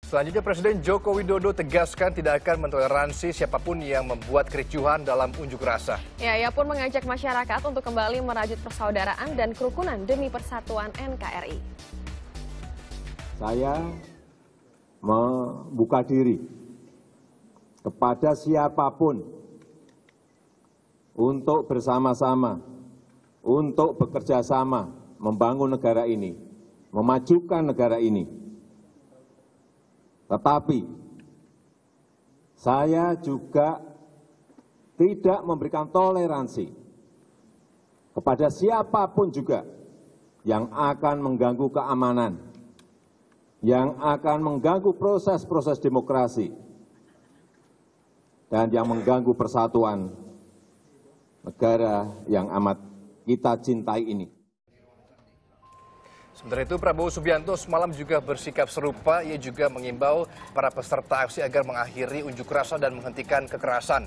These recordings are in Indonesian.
Selanjutnya Presiden Joko Widodo tegaskan tidak akan mentoleransi siapapun yang membuat kericuhan dalam unjuk rasa. Ya, ia pun mengajak masyarakat untuk kembali merajut persaudaraan dan kerukunan demi persatuan NKRI. Saya membuka diri kepada siapapun untuk bersama-sama, untuk bekerja sama membangun negara ini, memajukan negara ini. Tetapi saya juga tidak memberikan toleransi kepada siapapun juga yang akan mengganggu keamanan, yang akan mengganggu proses-proses demokrasi, dan yang mengganggu persatuan negara yang amat kita cintai ini. Sementara itu Prabowo Subianto semalam juga bersikap serupa. Ia juga mengimbau para peserta aksi agar mengakhiri unjuk rasa dan menghentikan kekerasan.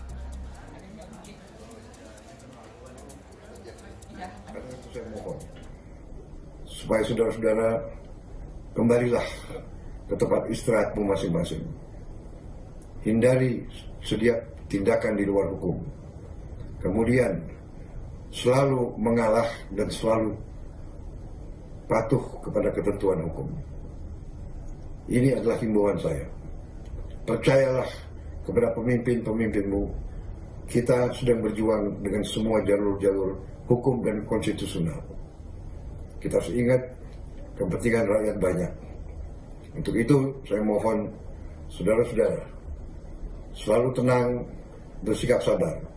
Saya mohon supaya saudara-saudara kembalilah ke tempat istirahatmu masing-masing. Hindari setiap tindakan di luar hukum. Kemudian selalu mengalah dan selalu patuh kepada ketentuan hukum. Ini adalah himbauan saya. Percayalah kepada pemimpin-pemimpinmu. Kita sedang berjuang dengan semua jalur-jalur hukum dan konstitusional. Kita harus ingat kepentingan rakyat banyak. Untuk itu saya mohon saudara-saudara selalu tenang, bersikap sabar.